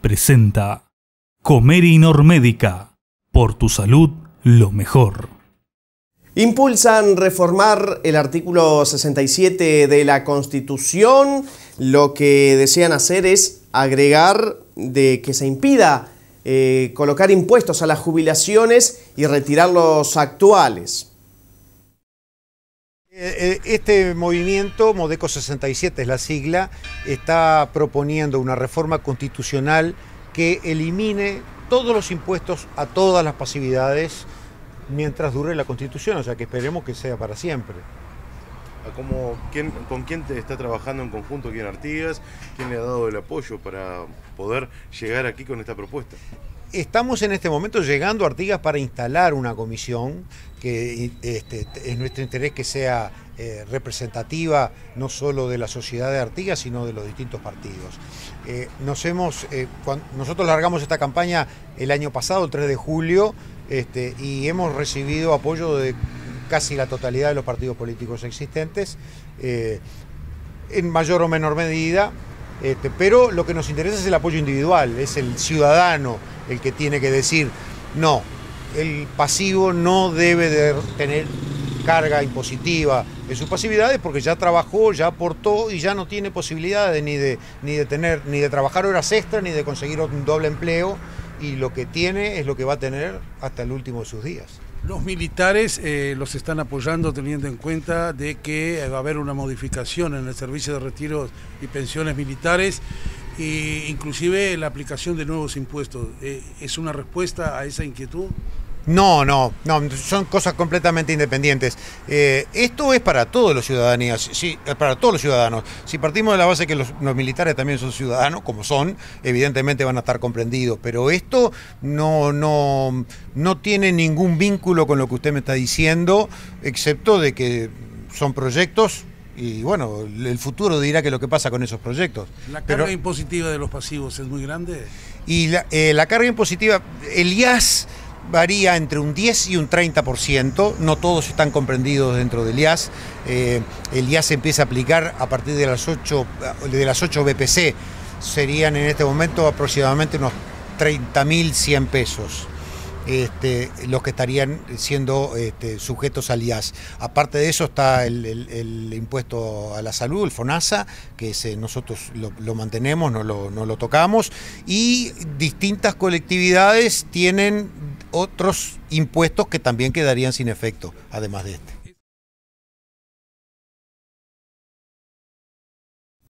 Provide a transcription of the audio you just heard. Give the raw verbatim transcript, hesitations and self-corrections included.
presenta Comer Normédica. Por tu salud, lo mejor. Impulsan reformar el artículo sesenta y siete de la Constitución. Lo que desean hacer es agregar de que se impida eh, colocar impuestos a las jubilaciones y retirar los actuales. Este movimiento, Modeco sesenta y siete es la sigla, está proponiendo una reforma constitucional que elimine todos los impuestos a todas las pasividades mientras dure la Constitución, o sea que esperemos que sea para siempre. Como, ¿quién, ¿Con quién te está trabajando en conjunto aquí en Artigas? ¿Quién le ha dado el apoyo para poder llegar aquí con esta propuesta? Estamos en este momento llegando a Artigas para instalar una comisión que este, es nuestro interés que sea eh, representativa no solo de la sociedad de Artigas, sino de los distintos partidos. Eh, nos hemos, eh, cuando, nosotros largamos esta campaña el año pasado, el tres de julio, este, y hemos recibido apoyo de casi la totalidad de los partidos políticos existentes, eh, en mayor o menor medida. Este, pero lo que nos interesa es el apoyo individual, es el ciudadano el que tiene que decir, no, el pasivo no debe de tener carga impositiva en sus pasividades porque ya trabajó, ya aportó y ya no tiene posibilidades ni de, ni de tener, ni de trabajar horas extras, ni de conseguir un doble empleo, y lo que tiene es lo que va a tener hasta el último de sus días. Los militares eh, los están apoyando teniendo en cuenta de que va a haber una modificación en el servicio de retiros y pensiones militares e inclusive la aplicación de nuevos impuestos. Eh, ¿Es una respuesta a esa inquietud? No, no, no, son cosas completamente independientes. Eh, esto es para todos los ciudadanos, sí, para todos los ciudadanos. Si partimos de la base que los, los militares también son ciudadanos, como son, evidentemente van a estar comprendidos. Pero esto no, no, no tiene ningún vínculo con lo que usted me está diciendo, excepto de que son proyectos. Y bueno, el futuro dirá que lo que pasa con esos proyectos. ¿La carga Pero, impositiva de los pasivos es muy grande? Y la, eh, la carga impositiva, el I A S varía entre un diez y un treinta por ciento, no todos están comprendidos dentro del I A S. Eh, el I A S se empieza a aplicar a partir de las ocho, de las ocho B P C, serían en este momento aproximadamente unos treinta mil cien pesos. Este, los que estarían siendo este, sujetos al I A S. Aparte de eso está el, el, el impuesto a la salud, el FONASA, que ese nosotros lo, lo mantenemos, no lo, no lo tocamos, y distintas colectividades tienen otros impuestos que también quedarían sin efecto, además de este.